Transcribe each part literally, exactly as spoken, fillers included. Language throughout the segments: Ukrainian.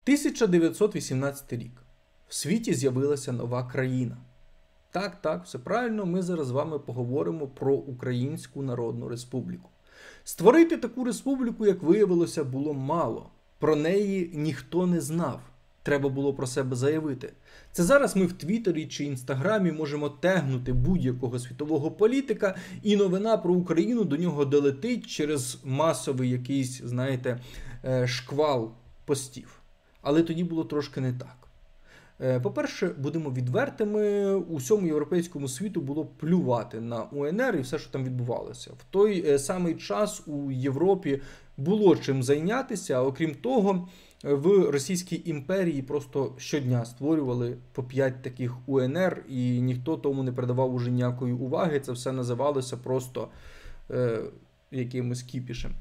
тисяча дев'ятсот вісімнадцятий рік. В світі з'явилася нова країна. Так, так, все правильно, ми зараз з вами поговоримо про Українську Народну Республіку. Створити таку республіку, як виявилося, було мало. Про неї ніхто не знав. Треба було про себе заявити. Це зараз ми в Твіттері чи Інстаграмі можемо тегнути будь-якого світового політика, і новина про Україну до нього долетить через масовий якийсь, знаєте, шквал постів. Але тоді було трошки не так. По-перше, будемо відвертими, усьому європейському світу було плювати на УНР і все, що там відбувалося. В той самий час у Європі було чим зайнятися, а окрім того, в Російській імперії просто щодня створювали по п'ять таких УНР, і ніхто тому не придавав уже ніякої уваги, це все називалося просто е, якимось кіпішем.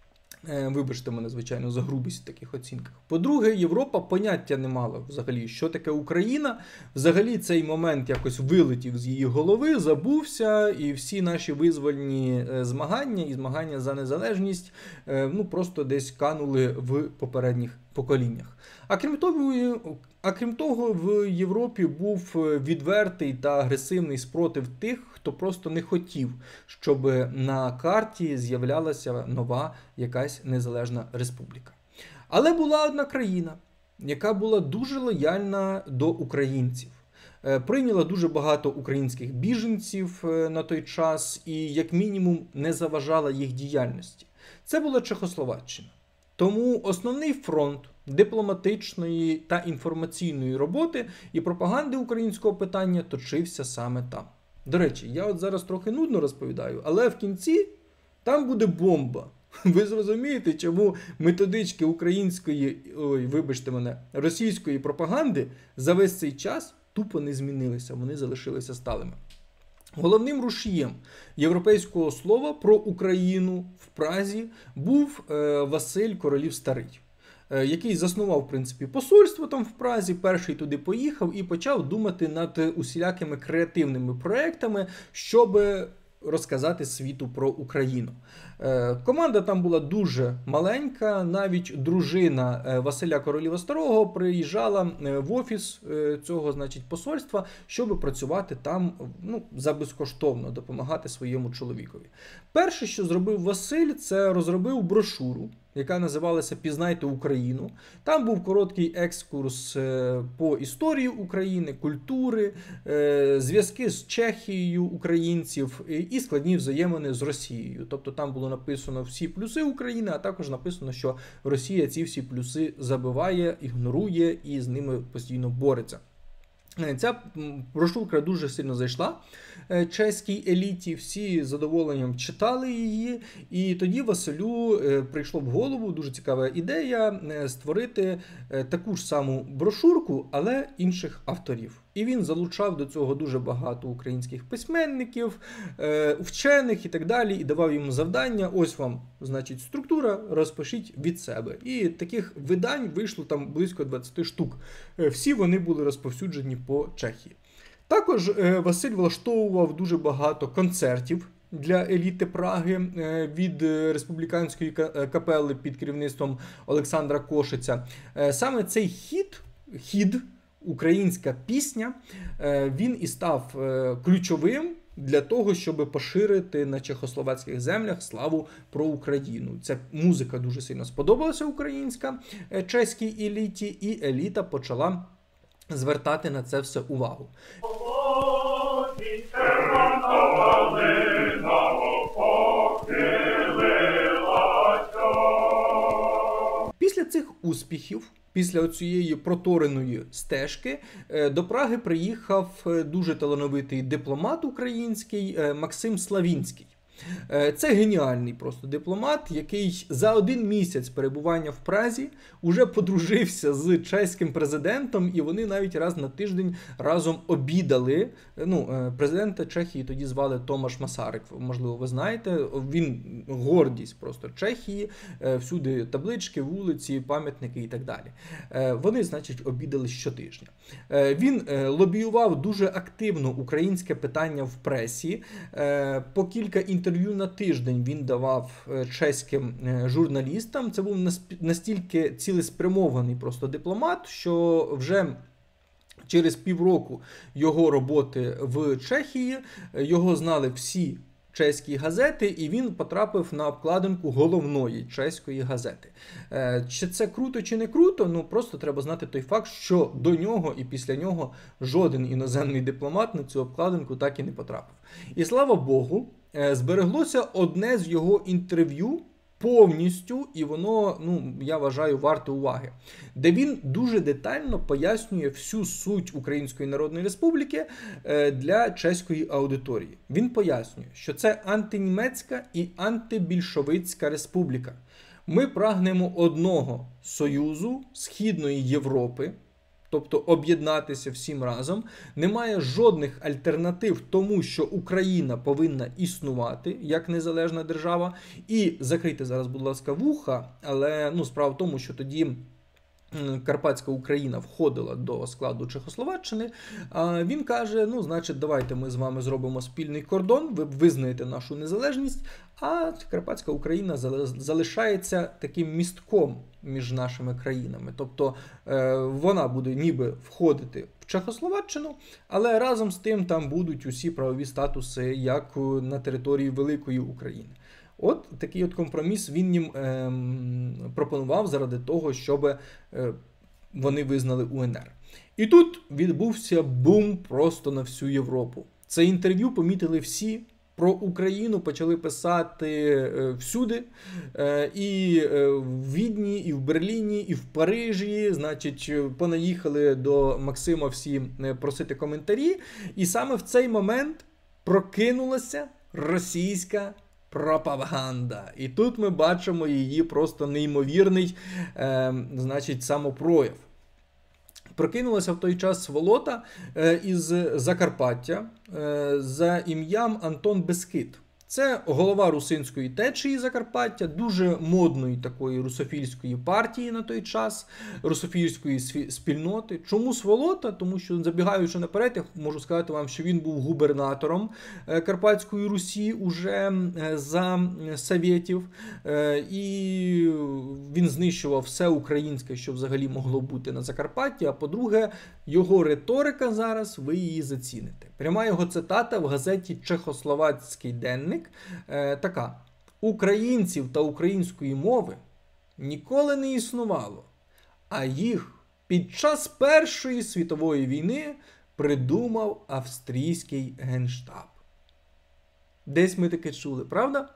Вибачте мене, звичайно, за грубість в таких оцінках. По-друге, Європа поняття не мала взагалі, що таке Україна. Взагалі цей момент якось вилетів з її голови, забувся, і всі наші визвольні змагання і змагання за незалежність ну, просто десь канули в попередніх поколіннях. А крім того, а крім того, в Європі був відвертий та агресивний спротив тих, хто просто не хотів, щоб на карті з'являлася нова якась незалежна республіка. Але була одна країна, яка була дуже лояльна до українців. Прийняла дуже багато українських біженців на той час і, як мінімум, не заважала їх діяльності. Це була Чехословаччина. Тому основний фронт дипломатичної та інформаційної роботи і пропаганди українського питання точився саме там. До речі, я от зараз трохи нудно розповідаю, але в кінці там буде бомба. Ви зрозумієте, чому методички української, ой, вибачте мене, російської пропаганди за весь цей час тупо не змінилися, вони залишилися сталими. Головним рушієм європейського слова про Україну в Празі був е, Василь Королів Старий, е, який заснував, в принципі, посольство там в Празі, перший туди поїхав і почав думати над усілякими креативними проектами, щоб розказати світу про Україну. Е, команда там була дуже маленька, навіть дружина Василя Короліва Старого приїжджала в офіс цього, значить, посольства, щоб працювати там, ну, за безкоштовно, допомагати своєму чоловікові. Перше, що зробив Василь, це розробив брошуру, яка називалася «Пізнайте Україну». Там був короткий екскурс по історії України, культури, зв'язки з Чехією українців і складні взаємини з Росією. Тобто там було написано всі плюси України, а також написано, що Росія ці всі плюси забиває, ігнорує і з ними постійно бореться. Ця брошурка дуже сильно зайшла чеській еліті, всі з задоволенням читали її, і тоді Василю прийшло в голову дуже цікава ідея створити таку ж саму брошурку, але інших авторів. І він залучав до цього дуже багато українських письменників, вчених і так далі, і давав їм завдання, ось вам, значить, структура, розпишіть від себе. І таких видань вийшло там близько двадцять штук. Всі вони були розповсюджені по Чехії. Також Василь влаштовував дуже багато концертів для еліти Праги від республіканської капели під керівництвом Олександра Кошиця. Саме цей хід, хід, українська пісня, він і став ключовим для того, щоб поширити на чехословацьких землях славу про Україну. Ця музика дуже сильно сподобалася українська чеській еліті, і еліта почала звертати на це все увагу. Після цих успіхів, після цієї протореної стежки, до Праги приїхав дуже талановитий дипломат український Максим Славінський. Це геніальний просто дипломат, який за один місяць перебування в Празі уже подружився з чеським президентом, і вони навіть раз на тиждень разом обідали. Ну, президента Чехії тоді звали Томаш Масарик, можливо, ви знаєте. Він гордість просто Чехії, всюди таблички, вулиці, пам'ятники і так далі. Вони, значить, обідали щотижня. Він лобіював дуже активно українське питання в пресі, по кілька інтерв'ю інтерв'ю на тиждень він давав чеським журналістам. Це був настільки цілеспрямований просто дипломат, що вже через півроку його роботи в Чехії його знали всі чеські газети, і він потрапив на обкладинку головної чеської газети. Чи це круто, чи не круто? Ну, просто треба знати той факт, що до нього і після нього жоден іноземний дипломат на цю обкладинку так і не потрапив. І слава Богу, збереглося одне з його інтерв'ю повністю, і воно, ну, я вважаю, варте уваги, де він дуже детально пояснює всю суть Української Народної Республіки для чеської аудиторії. Він пояснює, що це антинімецька і антибільшовицька республіка. Ми прагнемо одного союзу Східної Європи, тобто об'єднатися всім разом. Немає жодних альтернатив тому, що Україна повинна існувати як незалежна держава. І закрийте зараз, будь ласка, вуха, але ну, справа в тому, що тоді Карпатська Україна входила до складу Чехословаччини, а він каже, ну, значить, давайте ми з вами зробимо спільний кордон, ви визнаєте нашу незалежність, а Карпатська Україна залишається таким містком між нашими країнами. Тобто вона буде ніби входити в Чехословаччину, але разом з тим там будуть усі правові статуси, як на території Великої України. От такий от компроміс він їм е, пропонував заради того, щоб е, вони визнали УНР. І тут відбувся бум просто на всю Європу. Це інтерв'ю помітили всі, про Україну почали писати е, всюди, е, і е, в Відні, і в Берліні, і в Парижі, значить, понаїхали до Максима всі просити коментарі, і саме в цей момент прокинулася російська пропаганда. І тут ми бачимо її просто неймовірний, е, значить, самопрояв. Прокинулася в той час сволота е, із Закарпаття е, за ім'ям Антон Бескид. Це голова русинської течії Закарпаття, дуже модної такої русофільської партії на той час, русофільської спільноти. Чому сволота? Тому що, забігаючи наперед, я можу сказати вам, що він був губернатором Карпатської Русі уже за совєтів, і він знищував все українське, що взагалі могло бути на Закарпатті, а по-друге, його риторика зараз, ви її заціните. Пряма його цитата в газеті «Чехословацький денник» е, така. «Українців та української мови ніколи не існувало, а їх під час Першої світової війни придумав австрійський генштаб». Десь ми таке чули, правда?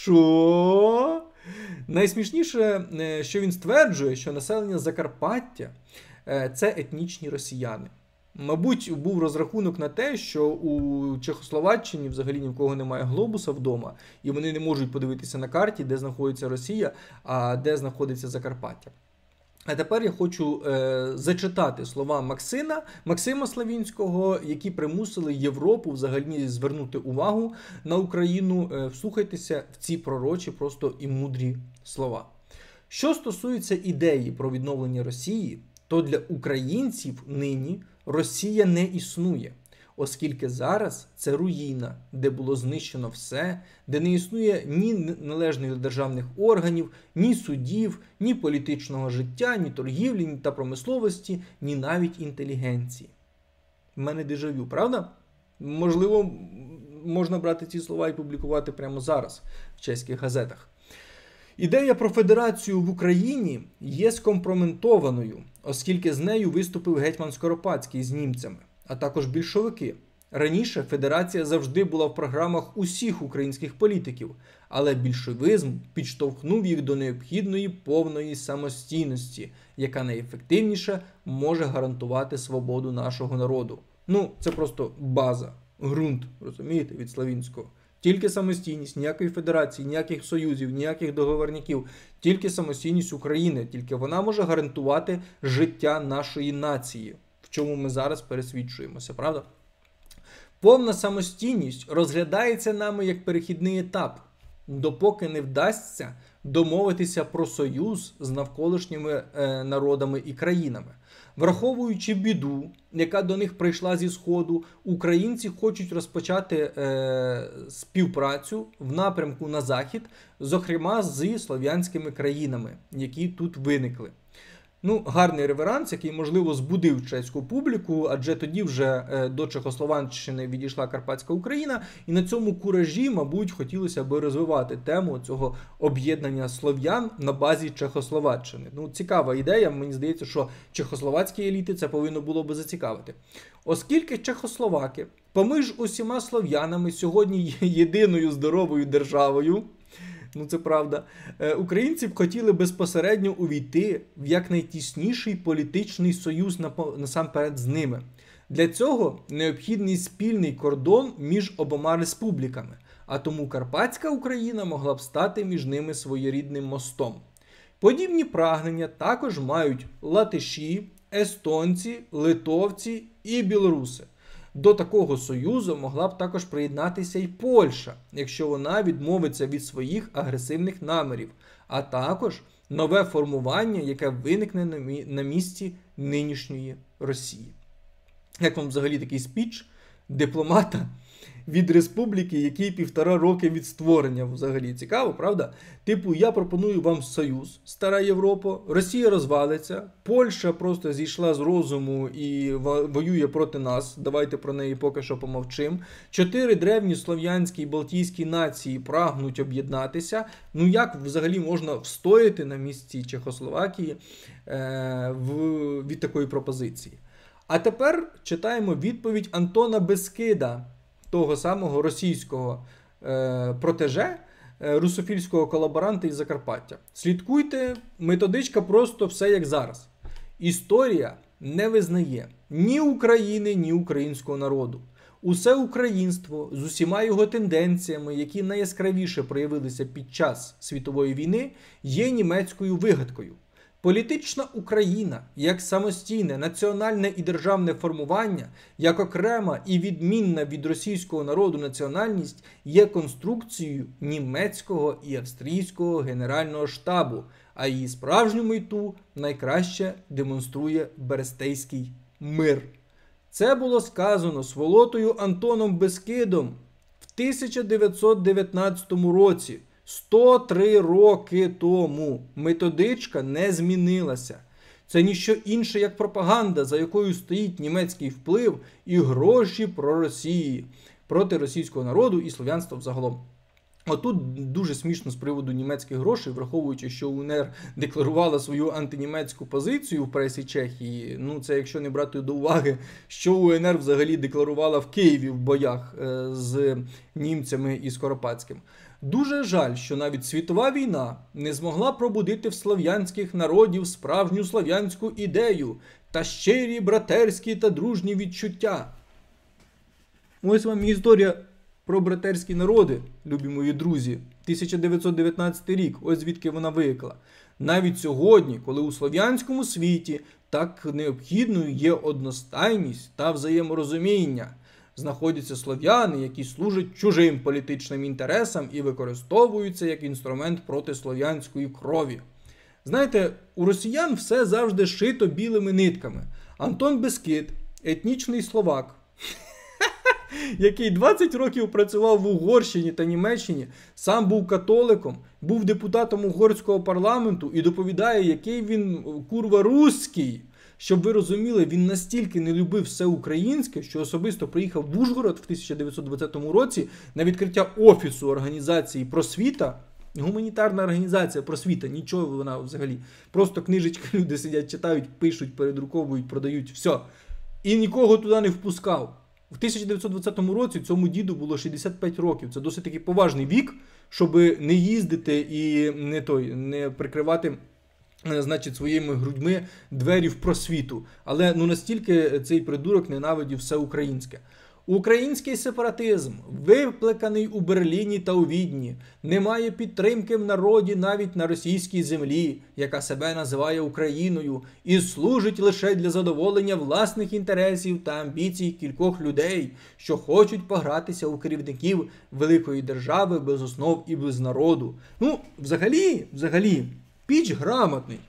Що? Найсмішніше, що він стверджує, що населення Закарпаття – це етнічні росіяни. Мабуть, був розрахунок на те, що у Чехословаччині взагалі ні в кого немає глобуса вдома, і вони не можуть подивитися на карті, де знаходиться Росія, а де знаходиться Закарпаття. А тепер я хочу е, зачитати слова Максима, Максима Славінського, які примусили Європу взагалі звернути увагу на Україну. Е, вслухайтеся в ці пророчі просто і мудрі слова. Що стосується ідеї про відновлення Росії, то для українців нині Росія не існує, оскільки зараз це руїна, де було знищено все, де не існує ні належних державних органів, ні судів, ні політичного життя, ні торгівлі, ні та промисловості, ні навіть інтелігенції. В мене дежавю, правда? Можливо, можна брати ці слова і публікувати прямо зараз в чеських газетах. Ідея про федерацію в Україні є скомпрометованою, оскільки з нею виступив гетьман Скоропадський з німцями, а також більшовики. Раніше федерація завжди була в програмах усіх українських політиків, але більшовизм підштовхнув їх до необхідної повної самостійності, яка найефективніше може гарантувати свободу нашого народу. Ну, це просто база, ґрунт, розумієте, від Славінського. Тільки самостійність, ніякої федерації, ніяких союзів, ніяких договорників. Тільки самостійність України. Тільки вона може гарантувати життя нашої нації, в чому ми зараз пересвідчуємося, правда? Повна самостійність розглядається нами як перехідний етап, допоки не вдасться домовитися про союз з навколишніми е, народами і країнами. Враховуючи біду, яка до них прийшла зі Сходу, українці хочуть розпочати е, співпрацю в напрямку на Захід, зокрема зі слов'янськими країнами, які тут виникли. Ну, гарний реверанс, який, можливо, збудив чеську публіку, адже тоді вже е, до Чехословаччини відійшла Карпатська Україна, і на цьому куражі, мабуть, хотілося би розвивати тему цього об'єднання слов'ян на базі Чехословаччини. Ну, цікава ідея, мені здається, що чехословацькі еліти це повинно було би зацікавити. Оскільки чехословаки поміж усіма слов'янами сьогодні є єдиною здоровою державою, ну це правда, українці б хотіли безпосередньо увійти в якнайтісніший політичний союз насамперед з ними. Для цього необхідний спільний кордон між обома республіками, а тому Карпатська Україна могла б стати між ними своєрідним мостом. Подібні прагнення також мають латиші, естонці, литовці і білоруси. До такого союзу могла б також приєднатися і Польща, якщо вона відмовиться від своїх агресивних намірів, а також нове формування, яке виникне на місці нинішньої Росії. Як вам взагалі такий спіч дипломата від республіки, який півтора роки від створення взагалі? Цікаво, правда? Типу, я пропоную вам союз, стара Європа, Росія розвалиться, Польща просто зійшла з розуму і воює проти нас, давайте про неї поки що помовчим. Чотири древні слов'янські і балтійські нації прагнуть об'єднатися. Ну як взагалі можна встояти на місці Чехословакії е, в, від такої пропозиції? А тепер читаємо відповідь Антона Бескида, того самого російського е, протеже, е, русофільського колаборанта із Закарпаття. Слідкуйте, методичка просто все як зараз. Історія не визнає ні України, ні українського народу. Усе українство з усіма його тенденціями, які найяскравіше проявилися під час світової війни, є німецькою вигадкою. Політична Україна, як самостійне національне і державне формування, як окрема і відмінна від російського народу національність, є конструкцією німецького і австрійського Генерального штабу, а її справжню мету найкраще демонструє Берестейський мир. Це було сказано Сволотою Антоном Бескидом в тисяча дев'ятсот дев'ятнадцятому році. сто три роки тому. Методичка не змінилася. Це ніщо інше, як пропаганда, за якою стоїть німецький вплив і гроші про Росії, проти російського народу і слов'янства взагалом. Отут дуже смішно з приводу німецьких грошей, враховуючи, що УНР декларувала свою антинімецьку позицію в пресі Чехії. Ну, це якщо не брати до уваги, що УНР взагалі декларувала в Києві в боях з німцями і Скоропадським. Дуже жаль, що навіть світова війна не змогла пробудити в слов'янських народів справжню слов'янську ідею та щирі братерські та дружні відчуття. Ось вам історія про братерські народи, любі мої друзі, тисяча дев'ятсот дев'ятнадцятий рік, ось звідки вона виникла. Навіть сьогодні, коли у слов'янському світі так необхідною є одностайність та взаєморозуміння, знаходяться слов'яни, які служать чужим політичним інтересам і використовуються як інструмент проти слов'янської крові. Знаєте, у росіян все завжди шито білими нитками. Антон Бескид, етнічний словак, який двадцять років працював в Угорщині та Німеччині, сам був католиком, був депутатом угорського парламенту і доповідає, який він курва руський. Щоб ви розуміли, він настільки не любив все українське, що особисто приїхав в Ужгород в тисяча дев'ятсот двадцятому році на відкриття офісу організації «Просвіта». Гуманітарна організація «Просвіта», нічого вона взагалі. Просто книжечки люди сидять, читають, пишуть, передруковують, продають, все. І нікого туди не впускав. В тисяча дев'ятсот двадцятому році цьому діду було шістдесят п'ять років. Це досить таки поважний вік, щоб не їздити і не, той, не прикривати, значить, своїми грудьми двері в просвіту. Але ну настільки цей придурок ненавидів все українське. Український сепаратизм, викликаний у Берліні та у Відні, не має підтримки в народі навіть на російській землі, яка себе називає Україною, і служить лише для задоволення власних інтересів та амбіцій кількох людей, що хочуть погратися у керівників великої держави без основ і без народу. Ну, взагалі, взагалі, піч грамотний.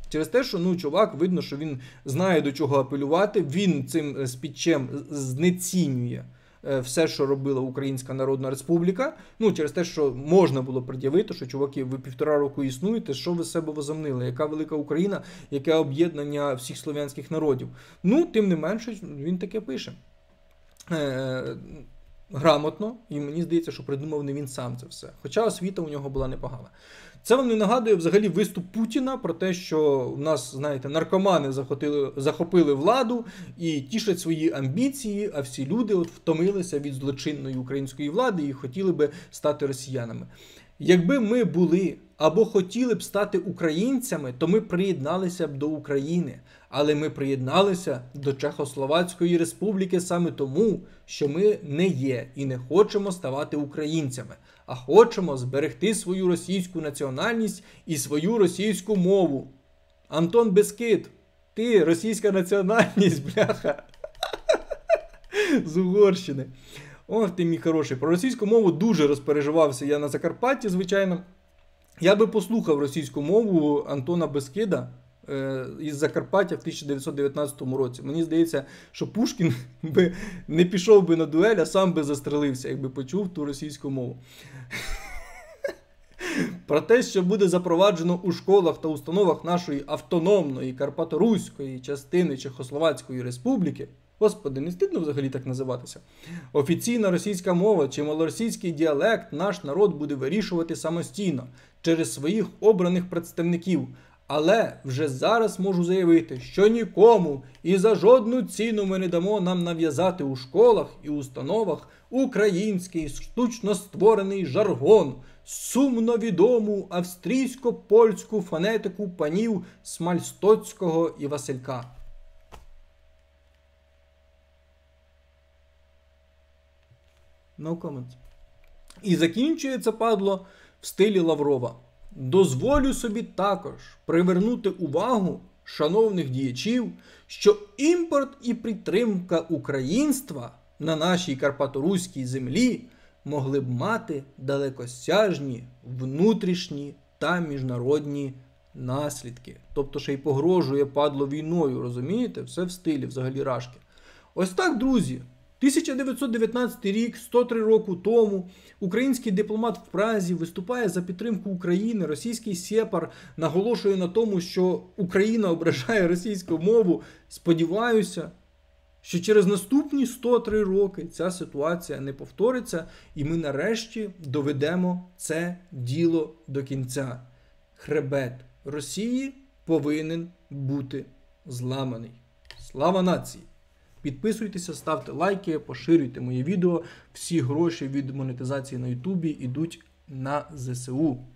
Через те, що ну, чувак, видно, що він знає, до чого апелювати, він цим спічем знецінює все, що робила Українська Народна Республіка. Ну, через те, що можна було пред'явити, що, чуваки, ви півтора року існуєте, що ви з себе возомнили? Яка велика Україна, яке об'єднання всіх слов'янських народів? Ну, тим не менше, він таке пише. Е- грамотно, і мені здається, що придумав не він сам це все. Хоча освіта у нього була непогана. Це мені нагадує взагалі виступ Путіна про те, що в нас, знаєте, наркомани захопили, захопили владу і тішать свої амбіції, а всі люди от втомилися від злочинної української влади і хотіли би стати росіянами. Якби ми були або хотіли б стати українцями, то ми приєдналися б до України. Але ми приєдналися до Чехословацької республіки саме тому, що ми не є і не хочемо ставати українцями, а хочемо зберегти свою російську національність і свою російську мову. Антон Бескид, ти російська національність, бляха, з Угорщини. Ох ти, мій хороший. Про російську мову дуже розпереживався я на Закарпатті, звичайно. Я би послухав російську мову Антона Бескида е, із Закарпаття в тисяча дев'ятсот дев'ятнадцятому році. Мені здається, що Пушкін би не пішов би на дуель, а сам би застрелився, якби почув ту російську мову. Про те, що буде запроваджено у школах та установах нашої автономної Карпаторуської частини Чехословацької республіки, господи, не стидно взагалі так називатися, офіційна російська мова чи малоросійський діалект наш народ буде вирішувати самостійно, через своїх обраних представників. Але вже зараз можу заявити, що нікому і за жодну ціну ми не дамо нам нав'язати у школах і установах український штучно створений жаргон, сумно відому австрійсько-польську фонетику панів Смальстоцького і Василька. No comments. І закінчує це падло в стилі Лаврова. Дозволю собі також привернути увагу шановних діячів, що імпорт і підтримка українства на нашій карпаторуській землі могли б мати далекосяжні внутрішні та міжнародні наслідки. Тобто ще й погрожує падло війною, розумієте? Все в стилі взагалі рашки. Ось так, друзі. тисяча дев'ятсот дев'ятнадцятий рік, сто три року тому, український дипломат в Празі виступає за підтримку України, російський сепар наголошує на тому, що Україна ображає російську мову. Сподіваюся, що через наступні сто три роки ця ситуація не повториться, і ми нарешті доведемо це діло до кінця. Хребет Росії повинен бути зламаний. Слава нації! Підписуйтеся, ставте лайки, поширюйте моє відео. Всі гроші від монетизації на Ютубі йдуть на зе се у.